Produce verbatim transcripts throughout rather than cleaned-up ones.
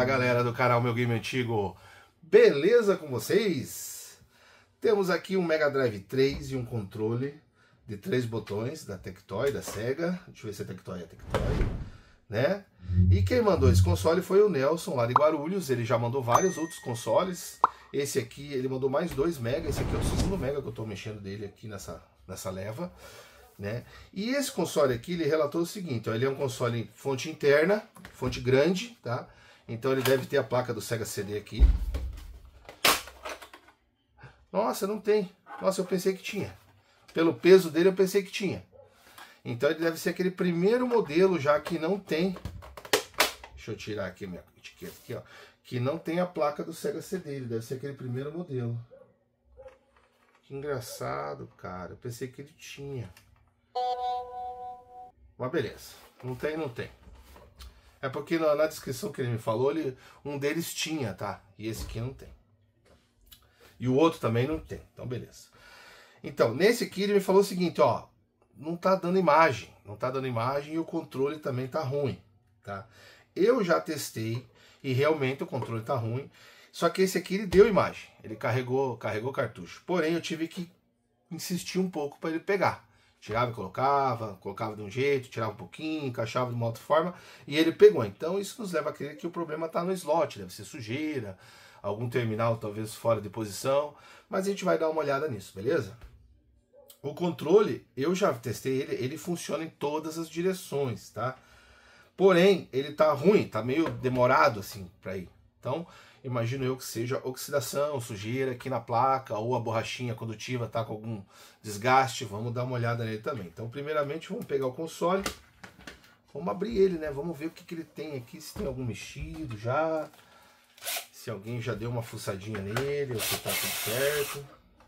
Fala galera do canal Meu Game Antigo, beleza com vocês? Temos aqui um Mega Drive três e um controle de três botões da Tectoy, da Sega. Deixa eu ver se é Tectoy, é Tectoy, né? E quem mandou esse console foi o Nelson lá de Guarulhos. Ele já mandou vários outros consoles. Esse aqui, ele mandou mais dois Mega. Esse aqui é o segundo Mega que eu tô mexendo dele aqui nessa, nessa leva, né? E esse console aqui, ele relatou o seguinte, ó, ele é um console fonte interna, fonte grande, tá? Então ele deve ter a placa do Sega C D aqui. Nossa, não tem. Nossa, eu pensei que tinha. Pelo peso dele eu pensei que tinha. Então ele deve ser aquele primeiro modelo já que não tem. Deixa eu tirar aqui a minha etiqueta aqui, ó. Que não tem a placa do Sega C D. Ele deve ser aquele primeiro modelo. Que engraçado, cara. Eu pensei que ele tinha. Mas beleza. Não tem, não tem. É porque na, na descrição que ele me falou, ele, um deles tinha, tá? E esse aqui não tem. E o outro também não tem. Então, beleza. Então, nesse aqui ele me falou o seguinte, ó. Não tá dando imagem. Não tá dando imagem e o controle também tá ruim, tá? Eu já testei e realmente o controle tá ruim. Só que esse aqui ele deu imagem. Ele carregou, carregou cartucho. Porém, eu tive que insistir um pouco para ele pegar. Tirava e colocava, colocava de um jeito, tirava um pouquinho, encaixava de uma outra forma e ele pegou. Então isso nos leva a crer que o problema está no slot, deve ser sujeira, algum terminal talvez fora de posição, mas a gente vai dar uma olhada nisso, beleza? O controle, eu já testei ele, ele funciona em todas as direções, tá? Porém, ele tá ruim, tá meio demorado assim para ir. Então, imagino eu que seja oxidação, sujeira aqui na placa, ou a borrachinha condutiva tá com algum desgaste. Vamos dar uma olhada nele também. Então, primeiramente, vamos pegar o console. Vamos abrir ele, né? Vamos ver o que, que ele tem aqui, se tem algum mexido já. Se alguém já deu uma fuçadinha nele, ou se tá tudo certo.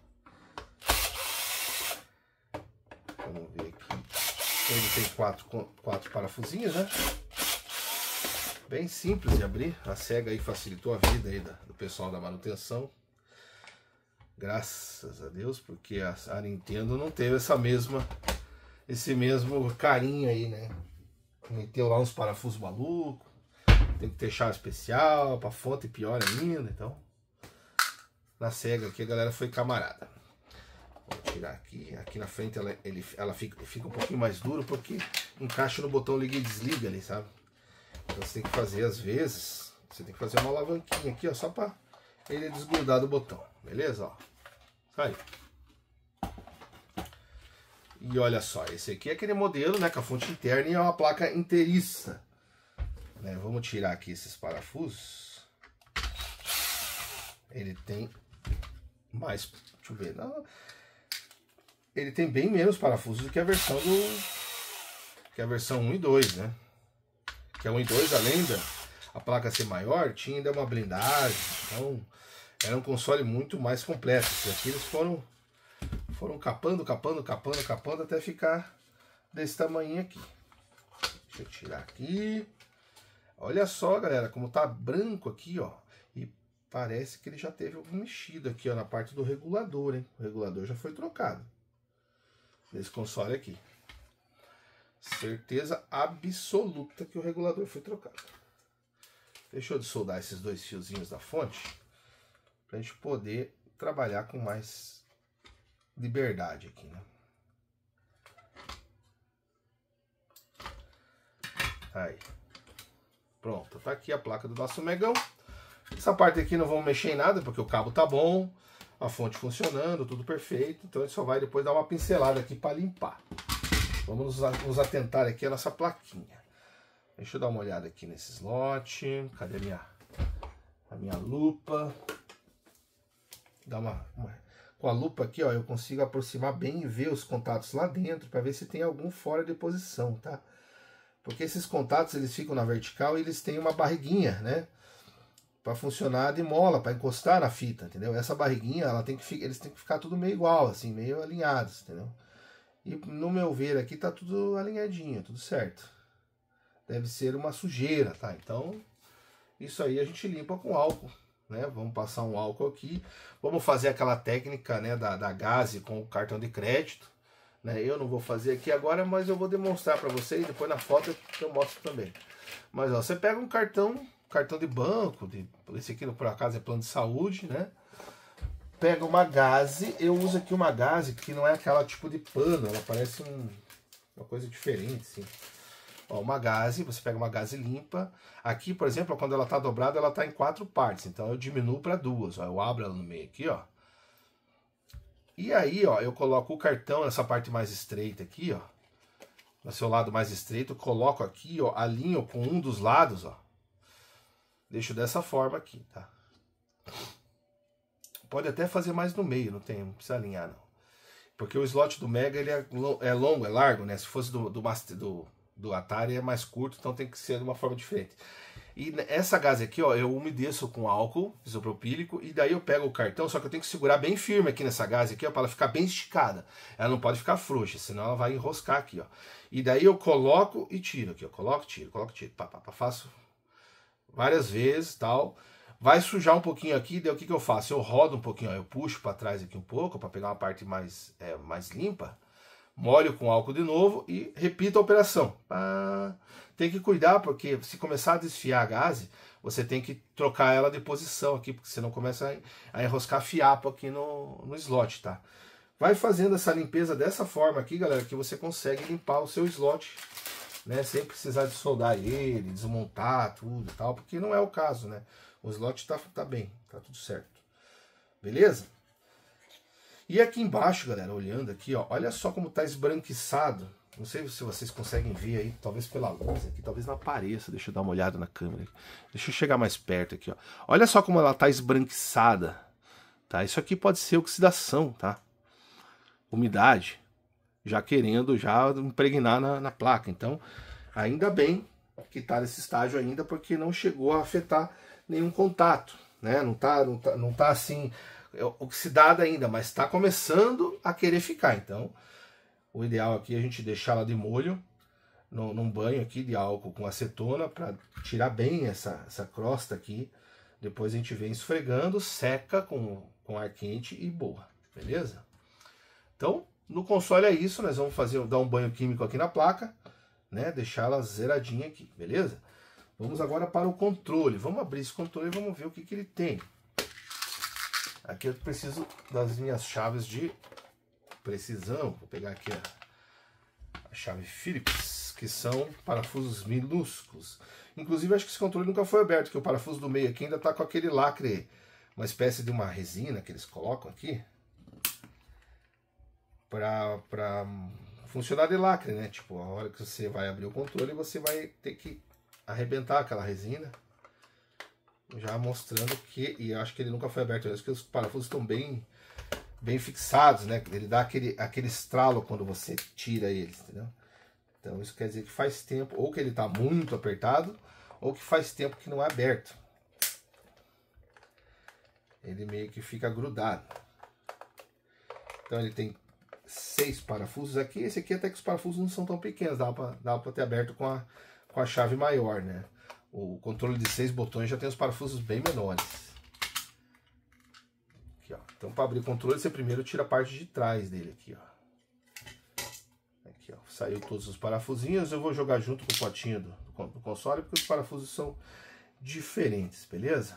Vamos ver aqui. Ele tem quatro, quatro parafusinhos, né? Bem simples de abrir. A Sega aí facilitou a vida aí do pessoal da manutenção. Graças a Deus, porque a, a Nintendo não teve essa mesma, esse mesmo carinho aí, né? Meteu lá uns parafusos malucos. Tem que ter chave especial para fonte, pior ainda. Então, na Sega aqui a galera foi camarada. Vou tirar aqui. Aqui na frente ela, ele, ela fica, fica um pouquinho mais duro porque encaixa no botão liga e desliga ali, sabe? Então você tem que fazer às vezes, você tem que fazer uma alavanquinha aqui, ó, só para ele desgrudar do botão, beleza? Ó, aí. E olha só, esse aqui é aquele modelo, né, com a fonte interna e é uma placa inteiriça, né? Vamos tirar aqui esses parafusos. Ele tem mais, deixa eu ver, não, ele tem bem menos parafusos do que a versão do, que a versão um e dois, né? Que é um e dois, além da a placa ser maior, tinha ainda uma blindagem. Então, era um console muito mais completo. E aqui eles foram, foram capando, capando, capando, capando, até ficar desse tamanho aqui. Deixa eu tirar aqui. Olha só, galera, como tá branco aqui, ó. E parece que ele já teve algum mexido aqui, ó, na parte do regulador, hein? O regulador já foi trocado. Nesse console aqui. Certeza absoluta que o regulador foi trocado. Deixa eu soldar esses dois fiozinhos da fonte pra gente poder trabalhar com mais liberdade aqui, né? Aí. Pronto, tá aqui a placa do nosso Megão. Essa parte aqui não vamos mexer em nada porque o cabo tá bom, a fonte funcionando, tudo perfeito. Então a gente só vai depois dar uma pincelada aqui para limpar. Vamos nos atentar aqui a nossa plaquinha. Deixa eu dar uma olhada aqui nesse slot. Cadê a minha, a minha lupa? Dá uma, uma, com a lupa aqui, ó, eu consigo aproximar bem e ver os contatos lá dentro para ver se tem algum fora de posição, tá? Porque esses contatos eles ficam na vertical e eles têm uma barriguinha, né? Para funcionar de mola, para encostar na fita, entendeu? Essa barriguinha, ela tem que, eles têm que ficar tudo meio igual, assim, meio alinhados, entendeu? E no meu ver aqui tá tudo alinhadinho, tudo certo. Deve ser uma sujeira, tá? Então, isso aí a gente limpa com álcool, né? Vamos passar um álcool aqui. Vamos fazer aquela técnica, né, da, da gaze com o cartão de crédito, né? Eu não vou fazer aqui agora, mas eu vou demonstrar para vocês. Depois na foto eu mostro também. Mas ó, você pega um cartão, cartão de banco, de, esse aqui por acaso é plano de saúde, né? Pega uma gaze, eu uso aqui uma gaze que não é aquela tipo de pano, ela parece um, uma coisa diferente, assim. Ó, uma gaze, você pega uma gaze limpa. Aqui, por exemplo, quando ela tá dobrada, ela tá em quatro partes, então eu diminuo para duas, ó, eu abro ela no meio aqui, ó. E aí, ó, eu coloco o cartão nessa parte mais estreita aqui, ó. No seu lado mais estreito, eu coloco aqui, ó, alinho com um dos lados, ó. Deixo dessa forma aqui, tá? Pode até fazer mais no meio, não tem, não precisa alinhar, não. Porque o slot do Mega, ele é, é longo, é largo, né? Se fosse do, do, do, do Atari, é mais curto, então tem que ser de uma forma diferente. E essa gaze aqui, ó, eu umedeço com álcool isopropílico e daí eu pego o cartão, só que eu tenho que segurar bem firme aqui nessa gaze aqui, ó, para ela ficar bem esticada. Ela não pode ficar frouxa, senão ela vai enroscar aqui, ó. E daí eu coloco e tiro aqui, ó, coloco, tiro, coloco, tiro, pá, pá, pá, faço várias vezes, tal. Vai sujar um pouquinho aqui, daí o que que eu faço? Eu rodo um pouquinho, ó, eu puxo para trás aqui um pouco para pegar uma parte mais, é, mais limpa. Molho com álcool de novo e repito a operação. Ah, tem que cuidar, porque se começar a desfiar a gaze, você tem que trocar ela de posição aqui, porque senão começa a enroscar fiapo aqui no, no slot, tá? Vai fazendo essa limpeza dessa forma aqui, galera, que você consegue limpar o seu slot, né? Sem precisar de soldar ele, desmontar tudo e tal, porque não é o caso, né? O slot tá, tá bem, tá tudo certo. Beleza? E aqui embaixo, galera, olhando aqui, ó, olha só como tá esbranquiçado. Não sei se vocês conseguem ver aí, talvez pela luz aqui, talvez não apareça. Deixa eu dar uma olhada na câmera. Deixa eu chegar mais perto aqui, ó. Olha só como ela tá esbranquiçada, tá? Isso aqui pode ser oxidação, tá? Umidade, já querendo já impregnar na, na placa. Então, ainda bem que tá nesse estágio ainda, porque não chegou a afetar nenhum contato, né? Não tá, não tá, não tá assim oxidada ainda, mas está começando a querer ficar. Então, o ideal aqui é a gente deixar ela de molho no, num banho aqui de álcool com acetona para tirar bem essa, essa crosta aqui. Depois a gente vem esfregando, seca com, com ar quente e boa, beleza? Então, no console é isso, nós vamos fazer, dar um banho químico aqui na placa, né? Deixar ela zeradinha aqui, beleza? Vamos agora para o controle. Vamos abrir esse controle e vamos ver o que, que ele tem. Aqui eu preciso das minhas chaves de precisão. Vou pegar aqui a, a chave Phillips, que são parafusos minúsculos. Inclusive, acho que esse controle nunca foi aberto, porque o parafuso do meio aqui ainda está com aquele lacre, uma espécie de uma resina que eles colocam aqui, para funcionar de lacre, né? Tipo, a hora que você vai abrir o controle, você vai ter que arrebentar aquela resina. Já mostrando que, e eu acho que ele nunca foi aberto, eu acho que os parafusos estão bem, bem fixados, né? Ele dá aquele, aquele estralo quando você tira eles, entendeu? Então isso quer dizer que faz tempo, ou que ele está muito apertado, ou que faz tempo que não é aberto. Ele meio que fica grudado. Então ele tem seis parafusos aqui, esse aqui até que os parafusos não são tão pequenos, dá para dá para ter aberto com a, com a chave maior, né? O controle de seis botões já tem os parafusos bem menores. Aqui, ó. Então, para abrir o controle, você primeiro tira a parte de trás dele aqui, ó. Aqui, ó. Saiu todos os parafusinhos. Eu vou jogar junto com o potinho do, do console, porque os parafusos são diferentes, beleza?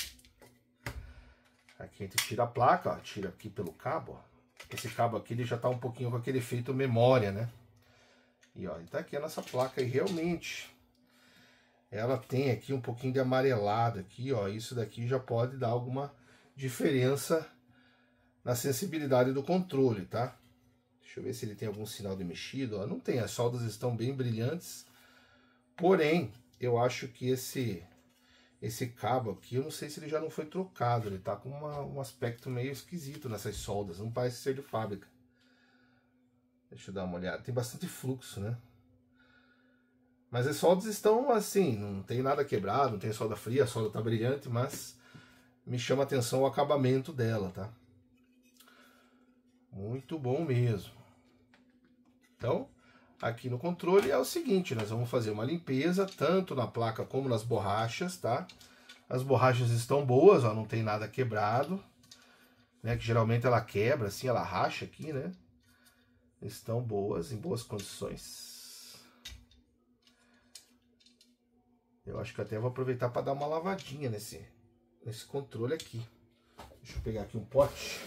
Aqui a gente tira a placa, ó. Tira aqui pelo cabo, ó. Esse cabo aqui ele já tá um pouquinho com aquele efeito memória, né? E ó, ele tá aqui a nossa placa e realmente ela tem aqui um pouquinho de amarelado aqui, ó. Isso daqui já pode dar alguma diferença na sensibilidade do controle, tá? Deixa eu ver se ele tem algum sinal de mexido, ó. Não tem, as soldas estão bem brilhantes. Porém, eu acho que esse esse cabo aqui, eu não sei se ele já não foi trocado. Ele tá com uma, um aspecto meio esquisito nessas soldas, não parece ser de fábrica. Deixa eu dar uma olhada, tem bastante fluxo, né? Mas as soldas estão assim, não tem nada quebrado, não tem solda fria, a solda tá brilhante, mas me chama a atenção o acabamento dela, tá? Muito bom mesmo. Então, aqui no controle é o seguinte, nós vamos fazer uma limpeza, tanto na placa como nas borrachas, tá? As borrachas estão boas, ó, não tem nada quebrado, né? Que geralmente ela quebra, assim, ela racha aqui, né? Estão boas, em boas condições. Eu acho que até vou aproveitar para dar uma lavadinha nesse, nesse controle aqui. Deixa eu pegar aqui um pote.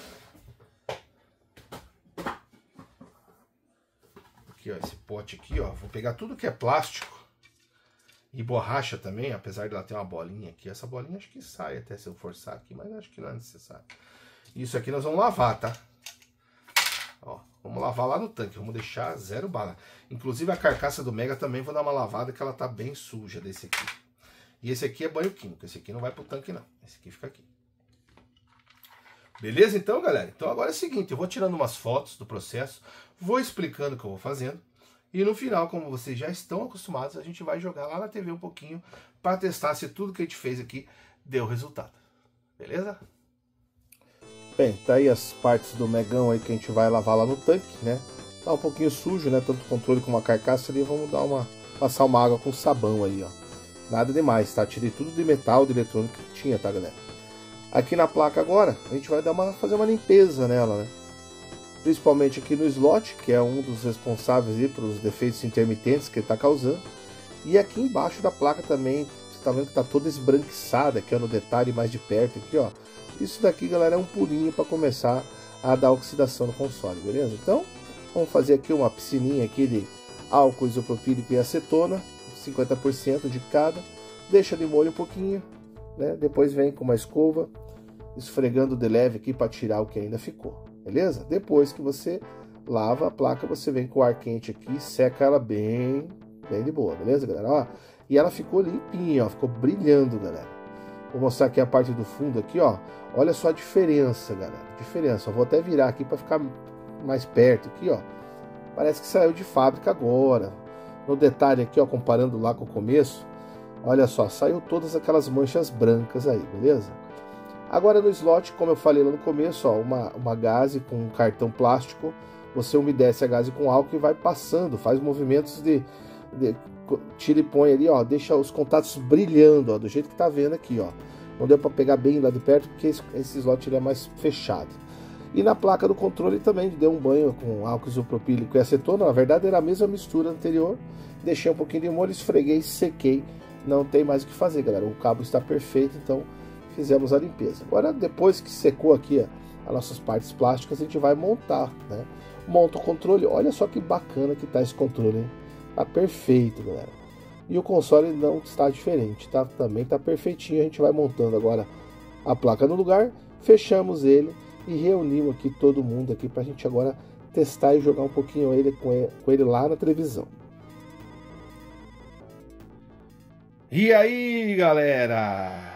Aqui, ó, esse pote aqui, ó. Vou pegar tudo que é plástico e borracha também, apesar de ela ter uma bolinha aqui. Essa bolinha acho que sai até se eu forçar aqui, mas acho que não é necessário. Isso aqui nós vamos lavar, tá? Ó, vamos lavar lá no tanque, vamos deixar zero bala. Inclusive a carcaça do Mega também vou dar uma lavada, que ela tá bem suja desse aqui. E esse aqui é banho químico, esse aqui não vai pro tanque não, esse aqui fica aqui. Beleza então, galera? Então agora é o seguinte, eu vou tirando umas fotos do processo, vou explicando o que eu vou fazendo. E no final, como vocês já estão acostumados, a gente vai jogar lá na T V um pouquinho para testar se tudo que a gente fez aqui deu resultado. Beleza? Bem, tá aí as partes do Megão aí que a gente vai lavar lá no tanque, né? Tá um pouquinho sujo, né? Tanto o controle como a carcaça ali. Vamos dar uma... passar uma água com sabão aí, ó. Nada demais, tá? Tirei tudo de metal, de eletrônico que tinha, tá, galera? Aqui na placa agora, a gente vai dar uma, fazer uma limpeza nela, né? Principalmente aqui no slot, que é um dos responsáveis aí pelos defeitos intermitentes que ele tá causando. E aqui embaixo da placa também, você tá vendo que tá toda esbranquiçada, aqui ó, no detalhe mais de perto aqui, ó. Isso daqui, galera, é um pulinho para começar a dar oxidação no console, beleza? Então, vamos fazer aqui uma piscininha aqui de álcool isopropílico e acetona, cinquenta por cento de cada. Deixa de molho um pouquinho, né? Depois vem com uma escova, esfregando de leve aqui para tirar o que ainda ficou, beleza? Depois que você lava a placa, você vem com o ar quente aqui e seca ela bem, bem de boa, beleza, galera? Ó, e ela ficou limpinha, ó, ficou brilhando, galera. Vou mostrar aqui a parte do fundo aqui, ó. Olha só a diferença, galera. Diferença. Eu vou até virar aqui para ficar mais perto aqui, ó. Parece que saiu de fábrica agora. No detalhe aqui, ó, comparando lá com o começo, olha só, saiu todas aquelas manchas brancas aí, beleza? Agora no slot, como eu falei lá no começo, ó, uma, uma gaze com um cartão plástico, você umedece a gaze com álcool e vai passando, faz movimentos de, de tira e põe ali, ó, deixa os contatos brilhando, ó, do jeito que tá vendo aqui, ó. Não deu para pegar bem lá de perto porque esse, esse slot ele é mais fechado. E na placa do controle também deu um banho com álcool isopropílico e acetona. Na verdade era a mesma mistura anterior. Deixei um pouquinho de molho, esfreguei, sequei. Não tem mais o que fazer, galera. O cabo está perfeito, então fizemos a limpeza. Agora, depois que secou aqui ó, as nossas partes plásticas, a gente vai montar, né? Monta o controle. Olha só que bacana que tá esse controle, hein? Tá perfeito, galera. E o console não está diferente, tá? Também tá perfeitinho. A gente vai montando agora a placa no lugar, fechamos ele e reunimos aqui todo mundo aqui pra gente agora testar e jogar um pouquinho ele com ele, com ele lá na televisão. E aí, galera?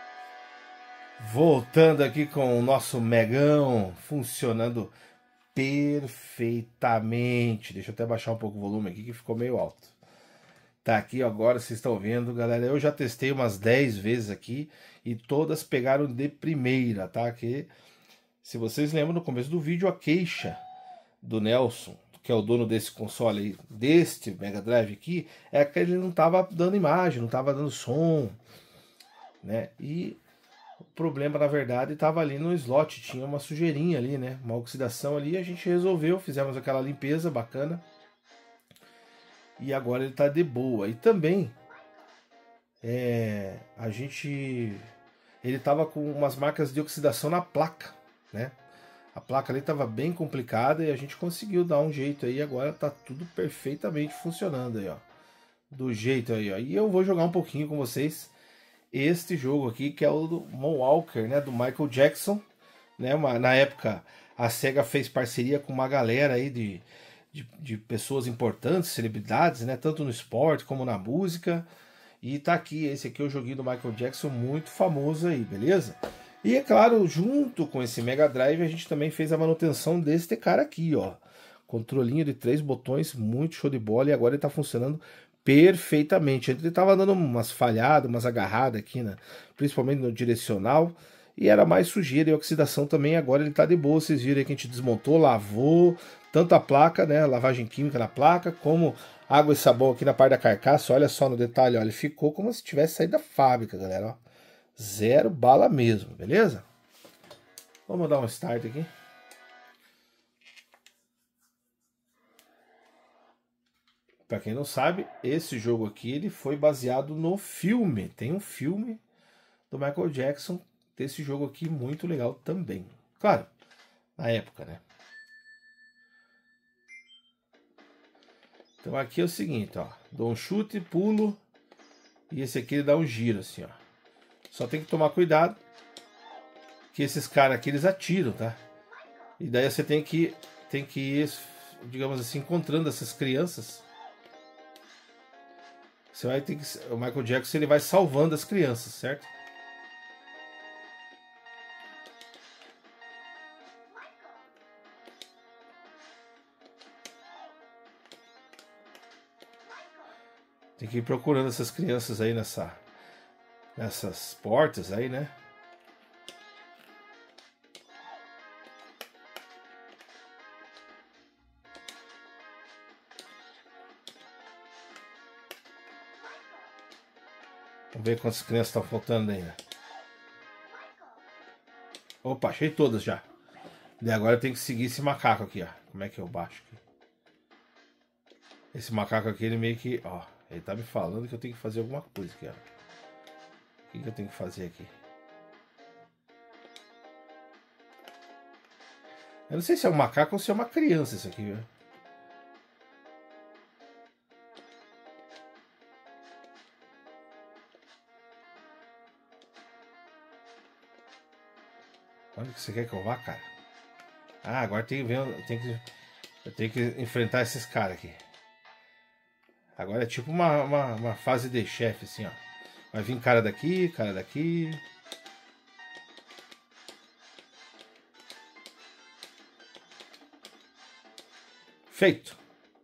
Voltando aqui com o nosso Megão funcionando perfeitamente. Deixa eu até baixar um pouco o volume aqui que ficou meio alto. Tá aqui agora, vocês estão vendo, galera. Eu já testei umas dez vezes aqui e todas pegaram de primeira, tá? Que, se vocês lembram, no começo do vídeo, a queixa do Nelson, que é o dono desse console aí, deste Mega Drive aqui, é que ele não tava dando imagem, não tava dando som, né? E o problema, na verdade, tava ali no slot, tinha uma sujeirinha ali, né? Uma oxidação ali, a gente resolveu, fizemos aquela limpeza bacana. E agora ele tá de boa. E também é, a gente ele tava com umas marcas de oxidação na placa, né? A placa ali tava bem complicada e a gente conseguiu dar um jeito aí. Agora tá tudo perfeitamente funcionando aí, ó. Do jeito aí, ó. E eu vou jogar um pouquinho com vocês este jogo aqui, que é o do Moonwalker, né? Do Michael Jackson, né? Uma, na época a SEGA fez parceria com uma galera aí de De, de pessoas importantes, celebridades, né? Tanto no esporte como na música. E tá aqui, esse aqui é o joguinho do Michael Jackson, muito famoso aí, beleza? E é claro, junto com esse Mega Drive, a gente também fez a manutenção deste cara aqui, ó. Controlinho de três botões, muito show de bola, e agora ele tá funcionando perfeitamente. Ele tava dando umas falhadas, umas agarradas aqui, né? Principalmente no direcional. E era mais sujeira e oxidação também. Agora ele tá de boa. Vocês viram aí que a gente desmontou, lavou tanto a placa, né, lavagem química na placa, como água e sabão aqui na parte da carcaça. Olha só no detalhe, olha, ficou como se tivesse saído da fábrica, galera, ó. Zero bala mesmo, beleza? Vamos dar um start aqui. Pra quem não sabe, esse jogo aqui ele foi baseado no filme. Tem um filme do Michael Jackson desse jogo aqui muito legal também. Claro, na época, né? Então aqui é o seguinte, ó. Dou um chute, pulo. E esse aqui ele dá um giro, assim, ó. Só tem que tomar cuidado. Que esses caras aqui, eles atiram, tá? E daí você tem que, tem que ir, digamos assim, encontrando essas crianças. Você vai ter que... O Michael Jackson, ele vai salvando as crianças, certo? Tem que ir procurando essas crianças aí nessa, nessas portas aí, né? Vamos ver quantas crianças estão faltando ainda. Opa, achei todas já. E agora eu tenho que seguir esse macaco aqui, ó. Como é que eu baixo aqui? Esse macaco aqui, ele meio que... Ó, ele tá me falando que eu tenho que fazer alguma coisa aqui, ó. O que, que eu tenho que fazer aqui? Eu não sei se é um macaco ou se é uma criança isso aqui, viu? Onde que você quer que eu vá, cara? Ah, agora tem que ver... Eu tenho que, eu tenho que enfrentar esses caras aqui. Agora é tipo uma, uma, uma fase de chefe, assim, ó. Vai vir cara daqui, cara daqui. Feito.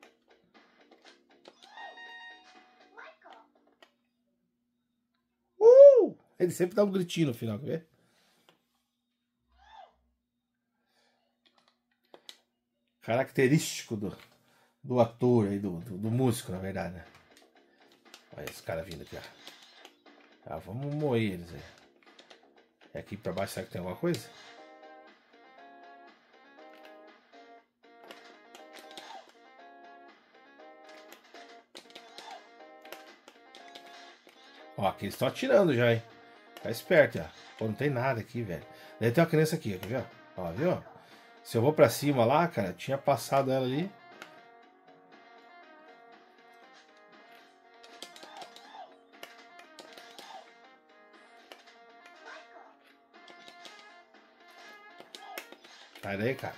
Uh! Ele sempre dá um gritinho no final, quer ver? Característico do, do ator aí, do, do, do músico, na verdade, né? Olha esse cara vindo aqui, ó. Ah, vamos moer eles aí. É aqui pra baixo, será que tem alguma coisa? Ó, aqui eles estão atirando já, hein? Tá esperto, ó. Pô, não tem nada aqui, velho. Deve ter uma criança aqui, quer ver? Ó, viu? Se eu vou pra cima lá, cara, tinha passado ela ali. Sai daí, cara.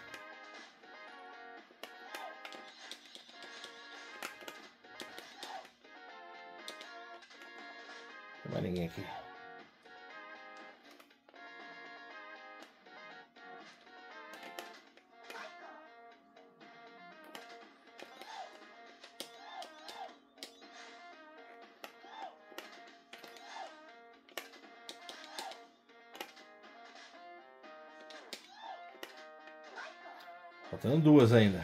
Não tem mais ninguém aqui. Faltando duas ainda.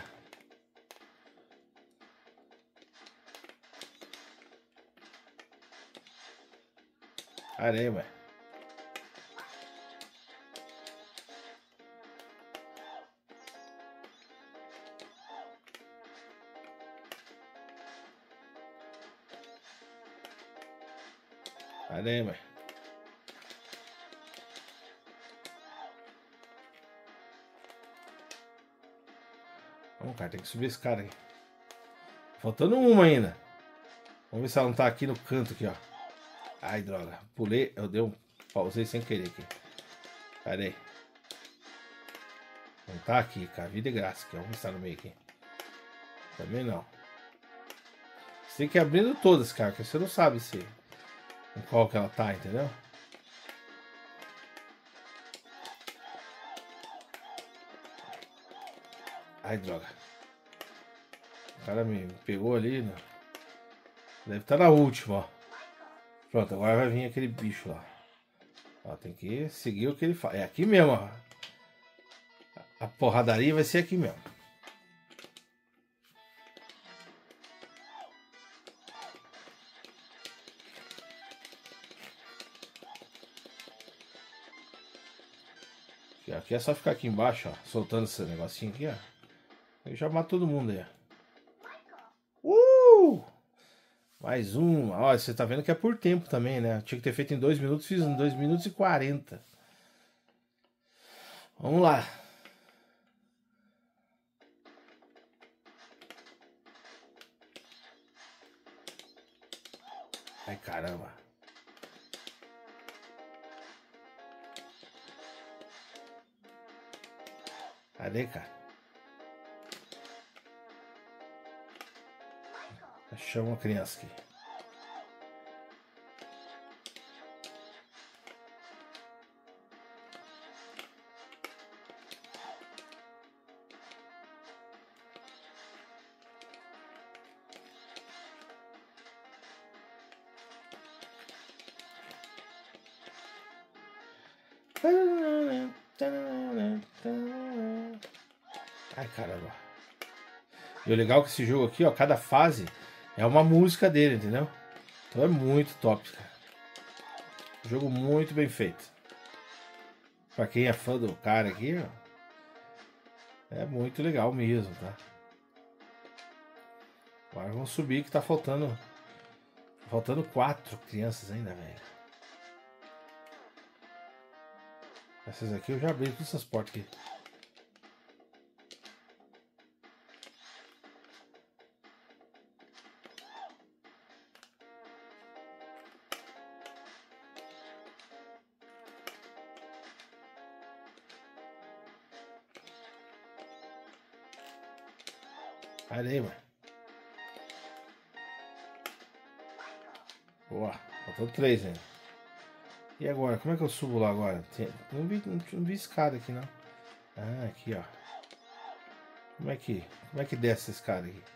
Areia, ué. Areia, ué. Vamos, cara, tem que subir esse cara aí. Faltando uma ainda. Vamos ver se ela não tá aqui no canto aqui, ó. Ai, droga. Pulei, eu dei um... Pausei sem querer aqui. Pera aí. Não tá aqui, cara. Vida e graça aqui, ó. Vamos ver se tá no meio aqui. Também não. Você tem que ir abrindo todas, cara, porque você não sabe se... em qual que ela tá, entendeu? Ai, droga. O cara me pegou ali, né? Deve estar na última, ó. Pronto, agora vai vir aquele bicho lá. Ó, tem que seguir o que ele faz. É aqui mesmo, ó. A porradaria vai ser aqui mesmo. Aqui é só ficar aqui embaixo, ó, soltando esse negocinho aqui, ó. Eu já mato todo mundo aí. Uh! Mais uma. Olha, você tá vendo que é por tempo também, né? Tinha que ter feito em dois minutos, fiz em dois minutos e quarenta. Vamos lá. Ai, caramba. Cadê, cara? Chama uma criança aqui. Ai, caramba. E o legal é que esse jogo aqui, ó, cada fase é uma música dele, entendeu? Então é muito top, cara. Jogo muito bem feito. Pra quem é fã do cara aqui, ó, é muito legal mesmo, tá? Agora vamos subir que tá faltando. Tá faltando quatro crianças ainda, velho. Essas aqui eu já abri todas essas portas aqui. Olha aí, mano. Boa, faltou três ainda. E agora, como é que eu subo lá agora? Tem, não, vi, não, não vi escada aqui, não. Ah, aqui, ó. Como é que, como é que desce essa escada aqui?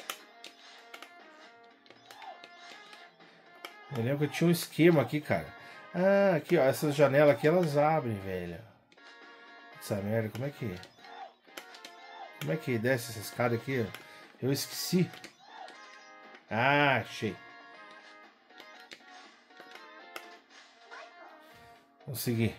Eu lembro que eu tinha um esquema aqui, cara. Ah, aqui, ó. Essas janelas aqui, elas abrem, velho. Essa merda, como é que... Como é que desce essa escada aqui? Eu esqueci. Ah, achei. Consegui.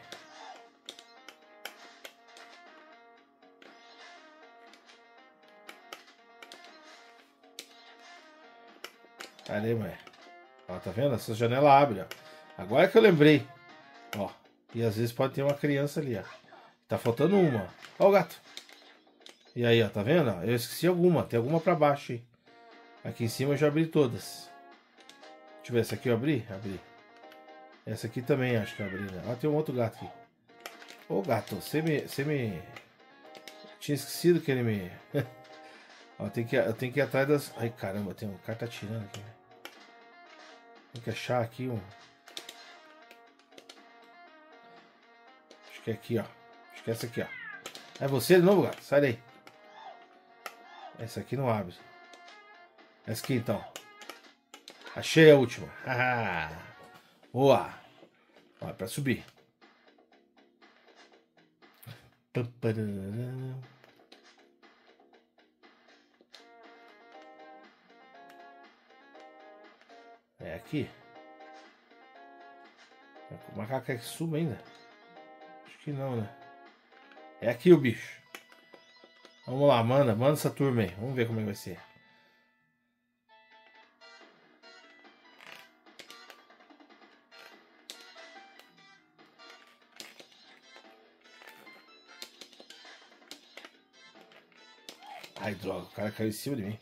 Cadê, mãe? Ó, tá vendo? Essa janela abre, ó. Agora que eu lembrei. Ó. E às vezes pode ter uma criança ali, ó. Tá faltando uma. Ó o gato. E aí, ó, tá vendo? Eu esqueci alguma. Tem alguma pra baixo aí. Aqui em cima eu já abri todas. Deixa eu ver, essa aqui eu abri? Abri. Essa aqui também acho que eu abri, né? Ó, tem um outro gato aqui. Ô gato, você me. Você me. Tinha esquecido que ele me. Ó, tem que, eu tenho que ir atrás das. Ai caramba, tem um cara tá tirando aqui, né? Tem que achar aqui um. Acho que é aqui, ó. Acho que é essa aqui, ó. É você de novo, gato? Sai daí. Essa aqui não abre. Essa aqui então. Achei a última. Boa. Ó, é pra subir. É aqui. O macaco quer que suba ainda? Acho que não, né? É aqui o bicho. Vamos lá, manda, manda essa turma aí. Vamos ver como é que vai ser. Ai, droga, o cara caiu em cima de mim.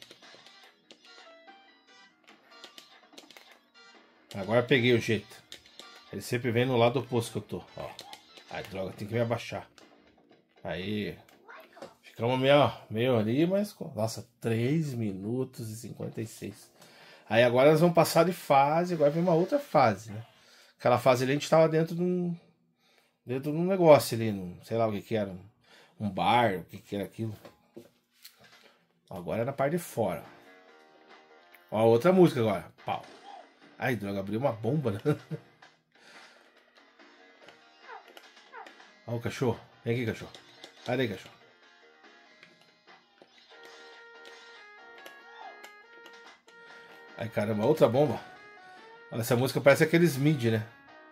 Agora peguei o jeito. Ele sempre vem no lado oposto que eu tô. Ó. Ai, droga, tem que me abaixar. Aí. Ficamos meio, meio ali, mas. Nossa, três minutos e cinquenta e seis. Aí agora nós vamos passar de fase. Agora vem uma outra fase, né? Aquela fase ali a gente tava dentro de um. Dentro de um negócio ali. Num, sei lá o que que era. Um bar, o que que era aquilo. Agora é na parte de fora. Ó, outra música agora. Pau. Ai, droga, abriu uma bomba, né? Ó o cachorro. Vem aqui, cachorro. Sai daí, cachorro. Ai, caramba, outra bomba. Olha, essa música parece aqueles mid, né?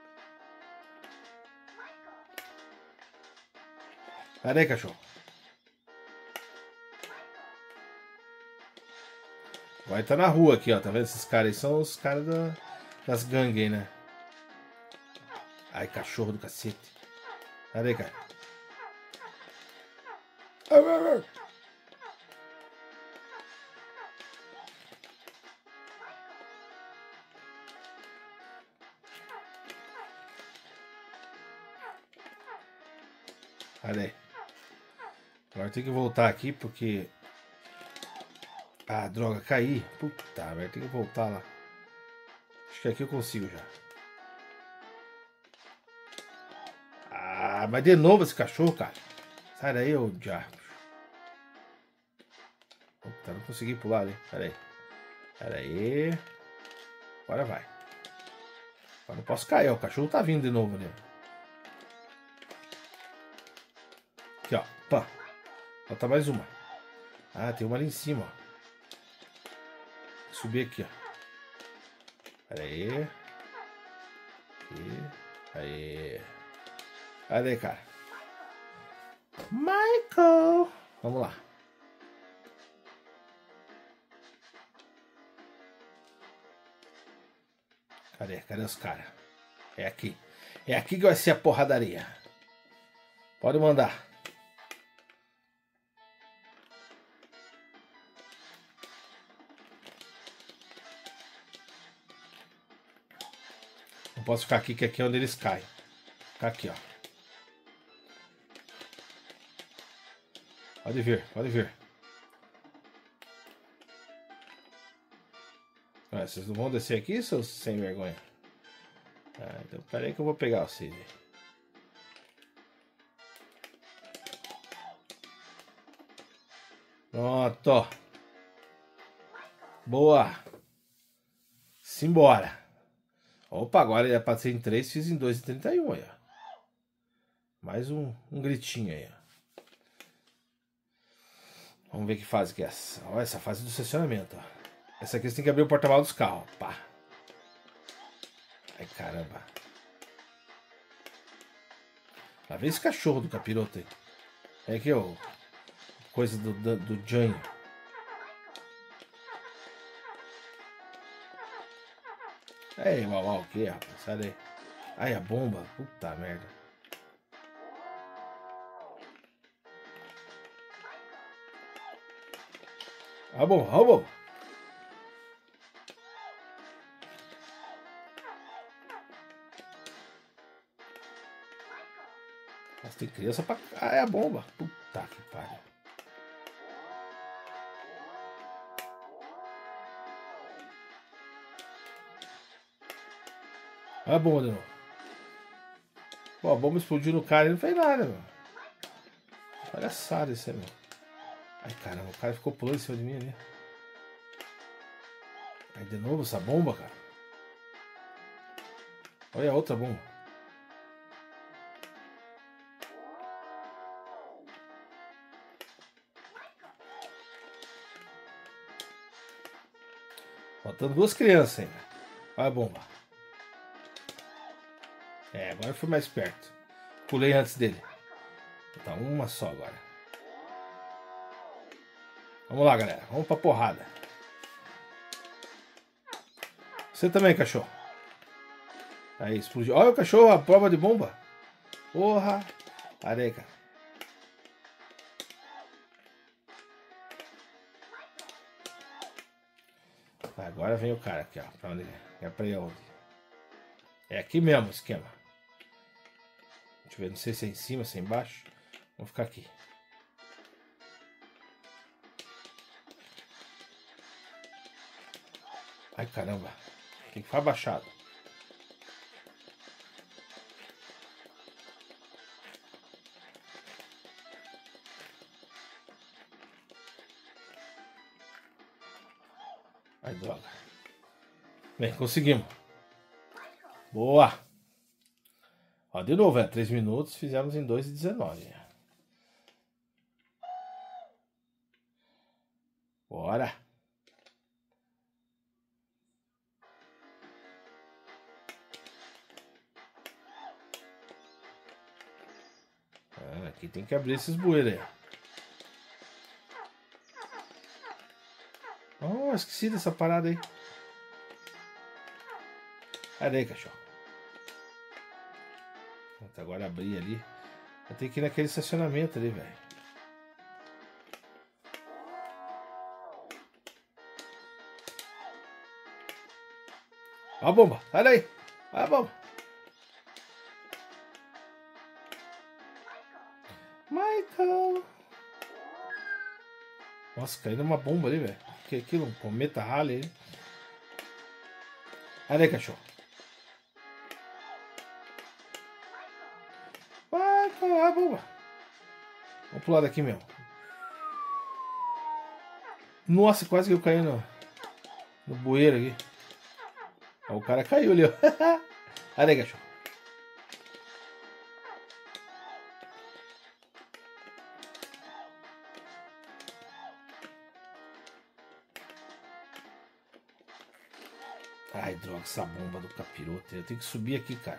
Sai daí, cachorro. Vai estar na rua aqui, ó. Tá vendo? Esses caras aí são os caras da, das gangues aí, né? Ai, cachorro do cacete. Cadê aí, cara? Cadê aí? Agora tem que voltar aqui porque... Ah, droga, caí. Puta merda, tem que voltar lá. Acho que aqui eu consigo já. Ah, mas de novo esse cachorro, cara. Sai daí, ô diabo. Puta, não consegui pular ali. Pera aí. Pera aí. Agora vai. Agora não posso cair, ó. O cachorro tá vindo de novo ali. Aqui, ó. Pá. Falta mais uma. Ah, tem uma ali em cima, ó. Vou subir aqui, ó. Pera aí. Aqui. Aí. Cadê, cara? Michael! Vamos lá. Cadê? Cadê os caras? É aqui. É aqui que vai ser a porradaria. Pode mandar. Não posso ficar aqui, que aqui é onde eles caem. Ficar aqui, ó. Pode vir, pode vir. Ah, vocês não vão descer aqui, seus sem vergonha? Ah, então pera aí que eu vou pegar vocês aí. Pronto. Boa. Simbora. Opa, agora é pra ser em três, fiz em dois e trinta e um aí, ó. Mais um, um gritinho aí, ó. Vamos ver que fase que é essa. Olha essa fase do estacionamento, ó. Essa aqui você tem que abrir o porta-malas dos carros. Pá. Ai, caramba. Lá vem esse cachorro do capiroto aí. É aqui, ó. Coisa do, do, do Janho. Ei, uau, uau, o que, rapaz? Sai daí. Ai, a bomba. Puta merda. Ah, bom, ah, bom. Nossa, tem criança pra... Ah, é a bomba. Puta que pariu. Ah, a bomba de novo. Pô, a bomba explodiu no cara e não fez nada, meu. Palhaçada isso aí, meu. Ai, caramba, o cara ficou pulando em cima de mim ali. Aí de novo essa bomba, cara. Olha a outra bomba. Faltando duas crianças ainda. Olha a bomba. É, agora eu fui mais perto. Pulei antes dele. Tá uma só agora. Vamos lá, galera. Vamos pra porrada. Você também, cachorro. Aí, explodiu. Olha o cachorro, a prova de bomba. Porra. Olha aí, cara. Agora vem o cara aqui, ó. Pra onde é? É pra ir onde? É aqui mesmo o esquema. Deixa eu ver, não sei se é em cima, se é embaixo. Vamos ficar aqui. Ai, caramba. Tem que ficar abaixado. Ai, droga. Bem, conseguimos. Boa. Ó, de novo, é três minutos. Fizemos em dois e dezenove. Bora. Ah, aqui tem que abrir esses bueiros aí. Oh, esqueci dessa parada aí. Sai daí, cachorro. Até agora abrir ali. Eu tenho que ir naquele estacionamento ali, velho. Ó a bomba. Sai daí. Olha a bomba. Michael. Nossa, caiu uma bomba ali, velho. Que aquilo? Um cometa Halley. Olha aí, cachorro. Michael, olha a bomba. Vamos pular daqui mesmo. Nossa, quase que eu caí no, no bueiro aqui. Ó, o cara caiu ali, ó. Olha aí, cachorro. Ai, droga, essa bomba do capiroto. Eu tenho que subir aqui, cara.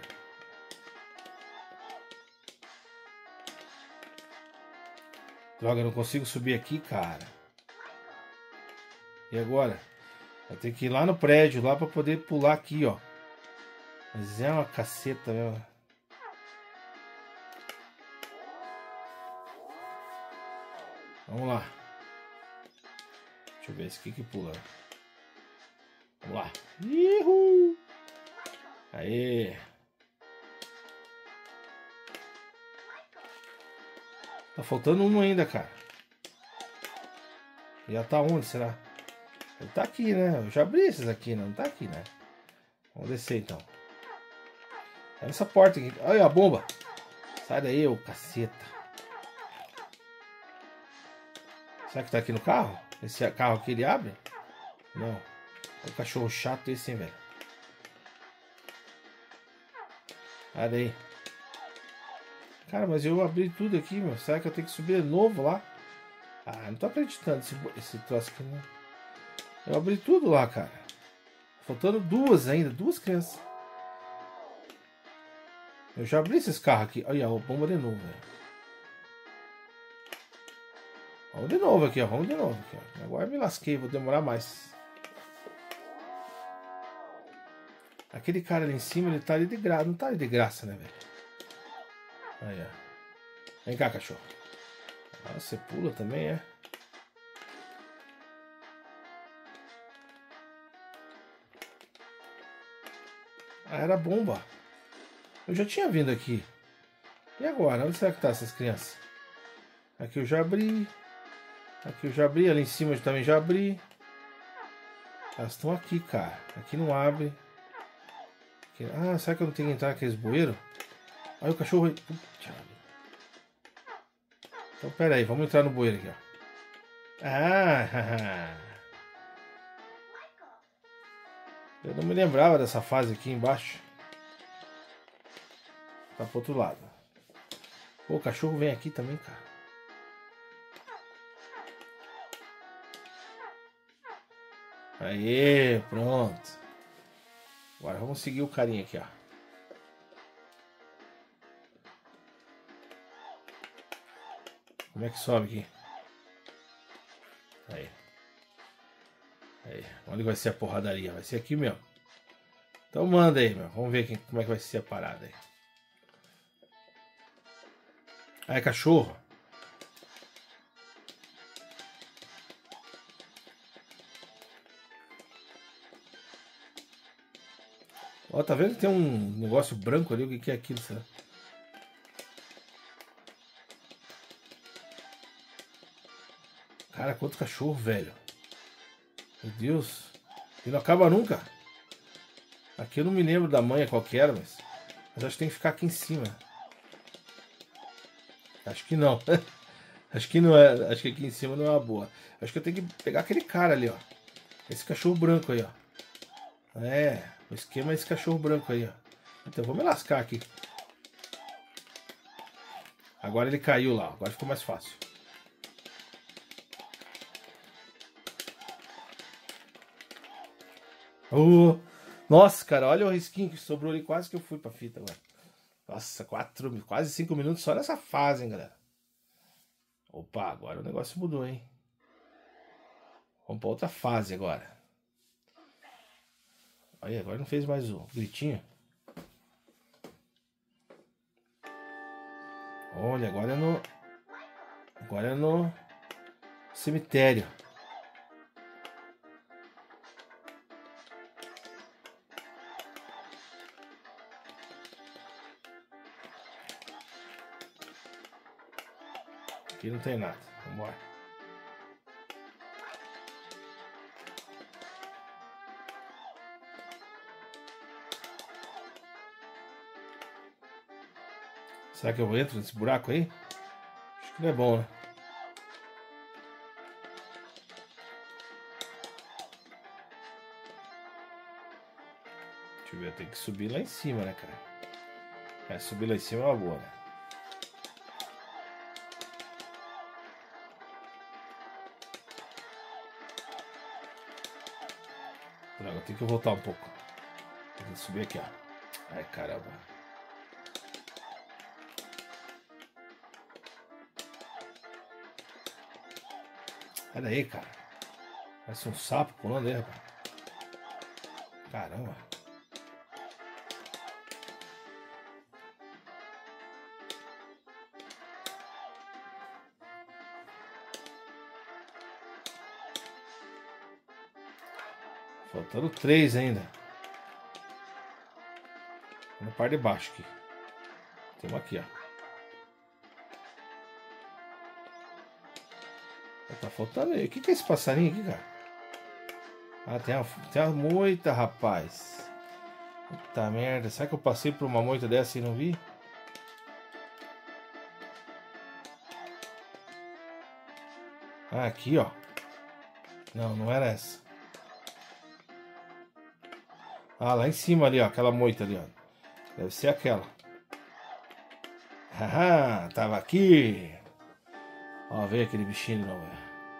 Droga, eu não consigo subir aqui, cara. E agora? Eu tenho que ir lá no prédio, lá pra poder pular aqui, ó. Mas é uma caceta, meu. Vamos lá. Deixa eu ver esse aqui que pula. Vamos lá. Uhul. Aê. Tá faltando um ainda, cara. Já tá onde, será? Ele tá aqui, né? Eu já abri esses aqui, não tá aqui, né? Vamos descer, então. É essa porta aqui. Olha a bomba. Sai daí, ô caceta. Será que tá aqui no carro? Esse carro aqui ele abre? Não. É um cachorro chato esse, hein, velho. Sai daí. Cara, mas eu abri tudo aqui, meu. Será que eu tenho que subir de novo lá? Ah, não tô acreditando esse, esse troço aqui, não. Eu abri tudo lá, cara. Faltando duas ainda. Duas crianças. Eu já abri esses carros aqui. Olha, ó, bomba de novo, velho. Vamos de novo aqui, ó. Vamos de novo aqui, ó. Agora me lasquei, vou demorar mais. Aquele cara ali em cima, ele tá ali de graça. Não tá ali de graça, né, velho? Aí, ó. Vem cá, cachorro. Ah, você pula também, é? Ah, era bomba. Eu já tinha vindo aqui. E agora? Onde será que tá essas crianças? Aqui eu já abri. Aqui eu já abri. Ali em cima eu também já abri. Elas estão aqui, cara. Aqui não abre. Aqui... Ah, será que eu não tenho que entrar naqueles bueiros? Olha o cachorro aí. Então, pera aí. Vamos entrar no bueiro aqui, ó. Ah! Eu não me lembrava dessa fase aqui embaixo. Tá pro outro lado. Pô, o cachorro vem aqui também, cara. Aê, pronto. Agora vamos seguir o carinha aqui, ó. Como é que sobe aqui? Aí. Aí. Onde vai ser a porradaria? Vai ser aqui mesmo. Então manda aí, meu. Vamos ver quem, como é que vai ser a parada aí. Aí, cachorro. Ó, tá vendo que tem um negócio branco ali? O que que é aquilo, será? Cara, quanto cachorro, velho. Meu Deus. E não acaba nunca. Aqui eu não me lembro da manha qual que era, mas... Mas acho que tem que ficar aqui em cima. Acho que não. Acho que não é. Acho que aqui em cima não é uma boa. Acho que eu tenho que pegar aquele cara ali, ó. Esse cachorro branco aí, ó. É, o esquema é esse cachorro branco aí, ó. Então eu vou me lascar aqui. Agora ele caiu lá, agora ficou mais fácil. Oh, nossa, cara, olha o risquinho que sobrou ali. Quase que eu fui pra fita agora. Nossa, quatro, quase cinco minutos só nessa fase, hein, galera. Opa, agora o negócio mudou, hein. Vamos pra outra fase agora. Aí, agora não fez mais o gritinho. Olha, agora é no... Agora é no cemitério. Aqui não tem nada. Vambora. Será que eu entro nesse buraco aí? Acho que não é bom, né? Deixa eu ver, eu tenho que subir lá em cima, né, cara? É, subir lá em cima é uma boa, né? Droga, eu tenho que voltar um pouco. Tem que subir aqui, ó. Ai, caramba. Olha aí, cara. Parece um sapo pulando aí, rapaz. Caramba. Faltando três ainda. Na parte de baixo aqui. Tem uma aqui, ó. Tá faltando aí. O que, que é esse passarinho aqui, cara? Ah, tem uma, tem uma moita, rapaz. Puta merda. Será que eu passei por uma moita dessa e não vi? Ah, aqui, ó. Não, não era essa. Ah, lá em cima ali, ó. Aquela moita ali, ó. Deve ser aquela. Haha, tava aqui. Ó, veio aquele bichinho de novo.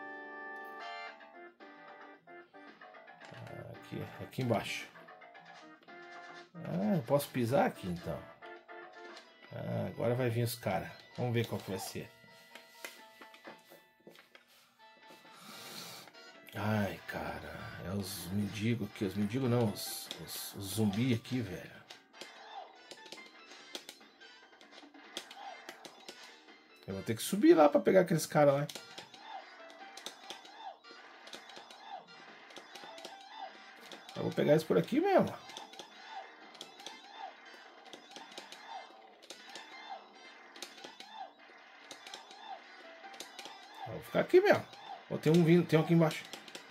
Aqui, aqui embaixo. Ah, eu posso pisar aqui então. Ah, agora vai vir os caras. Vamos ver qual que vai ser. Ai, cara. É os mendigos aqui. Os mendigos não. Os, os, os zumbis aqui, velho. Eu vou ter que subir lá pra pegar aqueles caras lá. Eu vou pegar eles por aqui mesmo. Eu vou ficar aqui mesmo. Ó, tem um vindo, tem um aqui embaixo.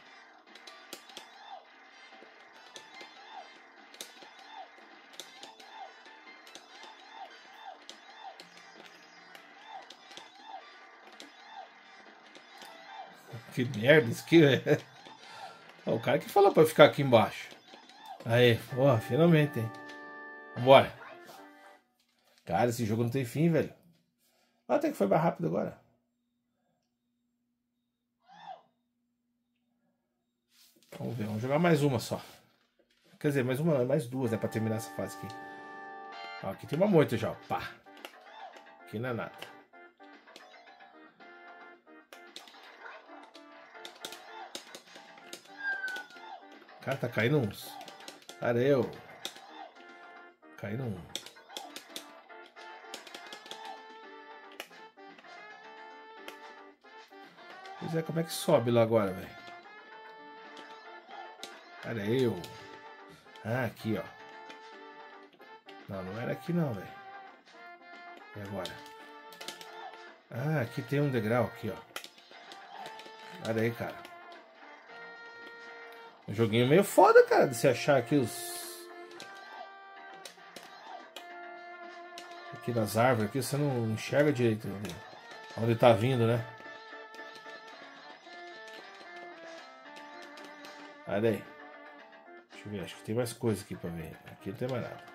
Que merda isso aqui, velho. O cara que falou pra eu ficar aqui embaixo. Aí, porra, finalmente, hein. Vambora. Cara, esse jogo não tem fim, velho. Até que foi mais rápido agora. Vamos ver, vamos jogar mais uma só. Quer dizer, mais uma, mais duas, né, pra terminar essa fase aqui. Ó, aqui tem uma moita já, ó. Pá. Aqui não é nada. Cara, tá caindo uns. Areu. Caindo um. Pois é, como é que sobe lá agora, velho? Areu. Ah, aqui, ó. Não, não era aqui não, velho. E agora? Ah, aqui tem um degrau aqui, ó. Olha aí, cara. Um joguinho meio foda, cara, de você achar aqui os... Aqui nas árvores, aqui você não enxerga direito onde tá vindo, né? Olha aí. Deixa eu ver, acho que tem mais coisa aqui pra ver. Aqui não tem mais nada.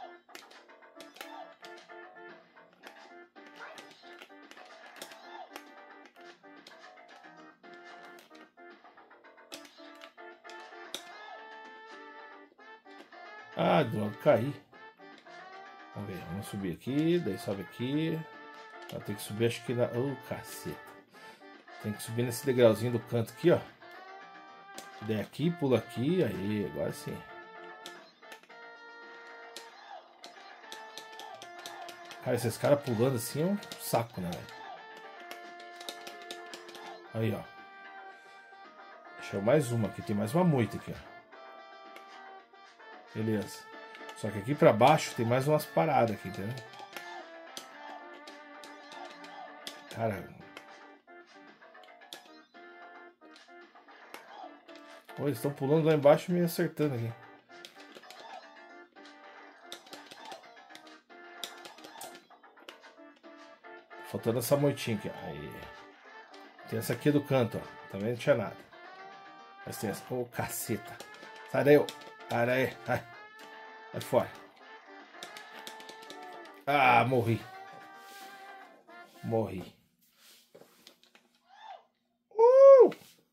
Ah, droga, caí. Vamos ver, vamos subir aqui, daí sobe aqui. Tem que subir, acho que na... Oh, caceta. Tem que subir nesse degrauzinho do canto aqui, ó. Daí aqui, pula aqui, aí, agora sim. Cara, esses caras pulando assim é um saco, né, velho? Aí, ó. Deixa eu mais uma aqui, tem mais uma moita aqui, ó. Beleza. Só que aqui pra baixo tem mais umas paradas aqui, entendeu? Cara... Pô, eles estão pulando lá embaixo e me acertando aqui. Faltando essa moitinha aqui, ó. Aí. Tem essa aqui do canto, ó. Também não tinha nada. Mas tem essa. Ô, oh, caceta. Sai daí, ó. Sai daí. Sai. Vai fora. Ah, morri. Morri. Uh!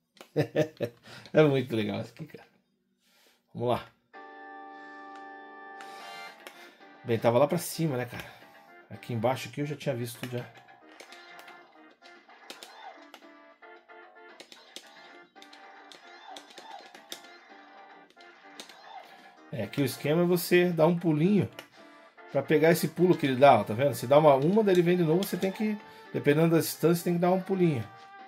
É muito legal isso aqui, cara. Vamos lá. Bem, tava lá pra cima, né, cara? Aqui embaixo aqui eu já tinha visto já. É, aqui o esquema é você dar um pulinho pra pegar esse pulo que ele dá, ó, tá vendo? Se dá uma, uma, daí ele vem de novo, você tem que, dependendo da distância, tem que dar um pulinho.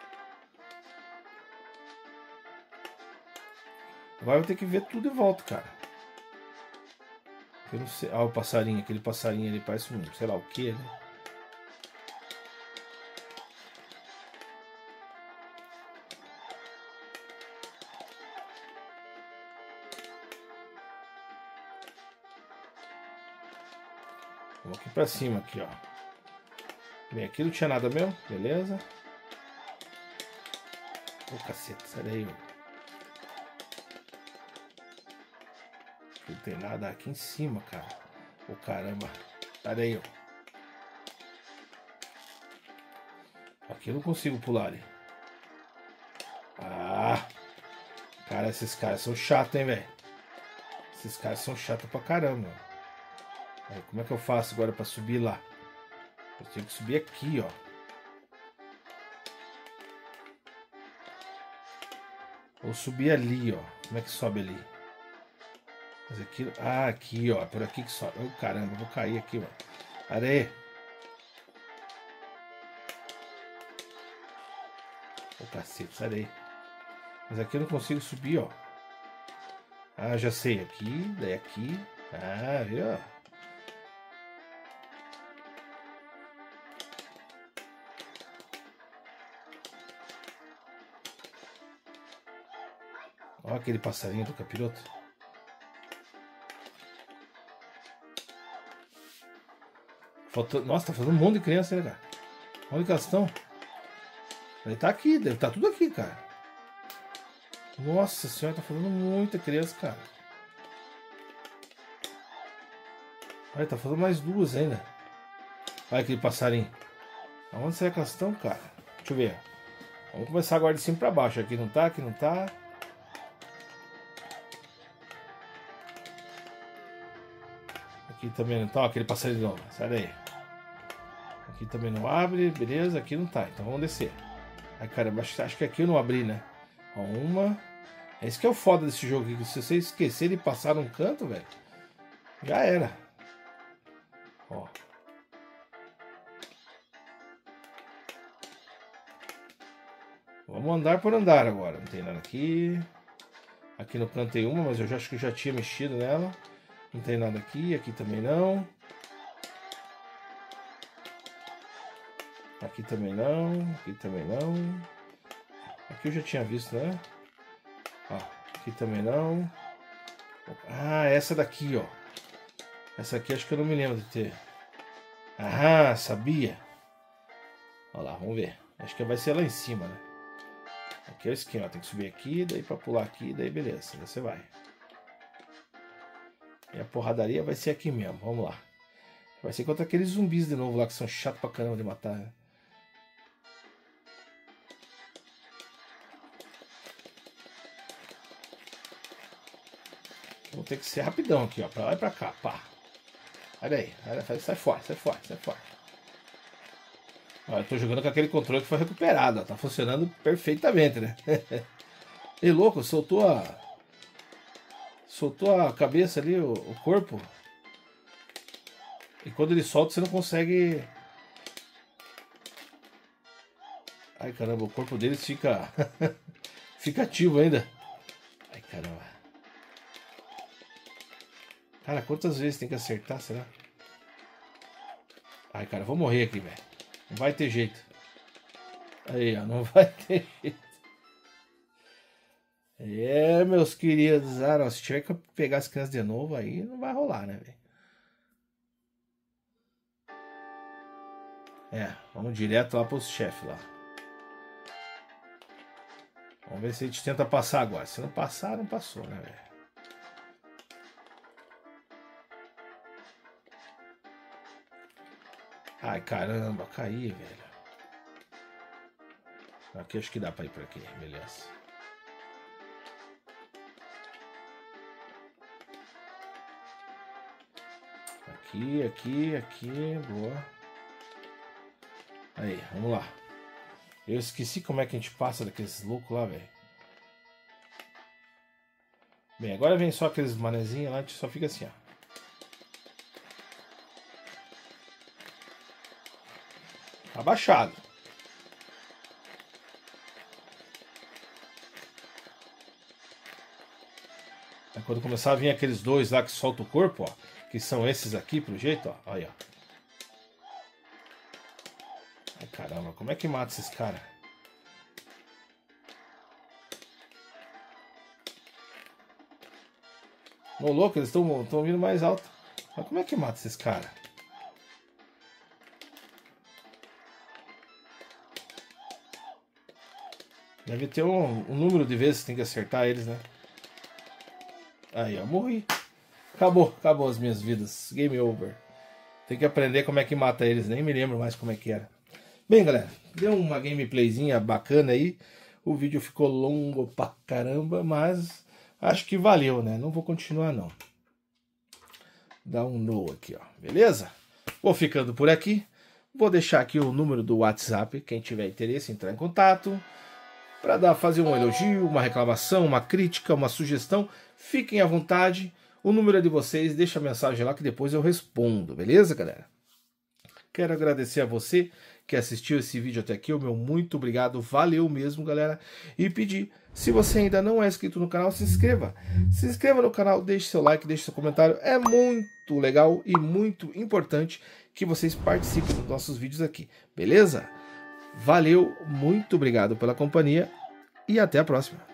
Agora eu vou ter que ver tudo de volta, cara. Eu não sei. Ah, o passarinho, aquele passarinho ali parece um, sei lá o que, né? Vamos aqui pra cima, aqui, ó. Bem, aqui não tinha nada mesmo, beleza. Ô, caceta, sai daí, ó. Não tem nada aqui em cima, cara. Ô, caramba. Sai daí, ó. Aqui eu não consigo pular ali. Ah! Cara, esses caras são chatos, hein, velho? Esses caras são chatos pra caramba. Aí, como é que eu faço agora pra subir lá? Eu tenho que subir aqui, ó. Ou subir ali, ó. Como é que sobe ali? Mas aqui... Ah, aqui, ó. Por aqui que sobe. Oh, caramba, vou cair aqui, ó. Areia. Ô, cacete, sai daí. Mas aqui eu não consigo subir, ó. Ah, já sei. Aqui, daí aqui. Ah, viu? Olha aquele passarinho do capiroto. Faltou... Nossa, tá fazendo um monte de criança, né, cara? Onde que elas estão? Ele tá aqui, deve estar tudo aqui, cara. Nossa senhora, tá falando muita criança, cara. Olha, tá falando mais duas ainda. Olha aquele passarinho. Aonde será que elas estão, cara? Deixa eu ver. Vamos começar agora de cima pra baixo. Aqui não tá, aqui não tá. Aqui também não tá. Ó, aquele passarinho de novo. Sai daí. Aqui também não abre, beleza. Aqui não tá, então vamos descer. Ai, caramba, acho, acho que aqui eu não abri, né? Ó, uma. É isso que é o foda desse jogo aqui. Se você esquecer de passar num canto, velho, já era. Ó. Vamos andar por andar agora. Não tem nada aqui. Aqui no canto tem uma, mas eu já acho que eu já tinha mexido nela. Não tem nada aqui. Aqui também não. Aqui também não. Aqui também não. Aqui eu já tinha visto, né? Ó, aqui também não. Ah, essa daqui, ó. Essa aqui acho que eu não me lembro de ter. Ah, sabia. Olha lá, vamos ver. Acho que vai ser lá em cima, né? Aqui é o esquema. Tem que subir aqui, daí pra pular aqui, daí beleza. Daí você vai. E a porradaria vai ser aqui mesmo. Vamos lá. Vai ser contra aqueles zumbis de novo lá que são chatos pra caramba de matar, né? Vou ter que ser rapidão aqui, ó. Pra lá e pra cá, pá. Olha aí. Sai fora, sai fora, sai fora. Ó, eu tô jogando com aquele controle que foi recuperado, ó. Tá funcionando perfeitamente, né? Ei, louco, soltou a... Soltou a cabeça ali, o, o corpo. E quando ele solta, você não consegue... Ai, caramba, o corpo deles fica... fica ativo ainda. Ai, caramba. Cara, quantas vezes tem que acertar, será? Ai, cara, vou morrer aqui, velho. Não vai ter jeito. Aí, ó, não vai ter jeito. É, meus queridos. Ah, não, se tiver que pegar as crianças de novo, aí não vai rolar, né, velho? É, vamos direto lá pros chefes lá. Vamos ver se a gente tenta passar agora. Se não passar, não passou, né, velho? Ai, caramba, caí, velho. Aqui acho que dá pra ir por aqui, beleza. Aqui, aqui, aqui, boa. Aí, vamos lá. Eu esqueci como é que a gente passa daqueles loucos lá, velho. Bem, agora vem só aqueles manezinhos lá, a gente só fica assim, ó. Abaixado. Aí quando começar a vir aqueles dois lá que soltam o corpo, ó. Que são esses aqui, pro jeito, ó. Olha, ó. Ai, caramba, como é que mata esses caras? Ô, louco, eles estão vindo mais alto. Mas como é que mata esses caras? Deve ter um, um número de vezes que tem que acertar eles, né? Aí, ó, morri. Acabou, acabou as minhas vidas. Game over. Tem que aprender como é que mata eles. Nem me lembro mais como é que era. Bem, galera, deu uma gameplayzinha bacana aí. O vídeo ficou longo pra caramba, mas acho que valeu, né? Não vou continuar, não. Dá um no aqui, ó. Beleza? Vou ficando por aqui. Vou deixar aqui o número do WhatsApp. Quem tiver interesse, entrar em contato. Para dar fazer um elogio, uma reclamação, uma crítica, uma sugestão. Fiquem à vontade. O número é de vocês. Deixa a mensagem lá que depois eu respondo. Beleza, galera? Quero agradecer a você que assistiu esse vídeo até aqui. O meu muito obrigado. Valeu mesmo, galera. E pedir, se você ainda não é inscrito no canal, se inscreva. Se inscreva no canal, deixe seu like, deixe seu comentário. É muito legal e muito importante que vocês participem dos nossos vídeos aqui. Beleza? Valeu, muito obrigado pela companhia e até a próxima.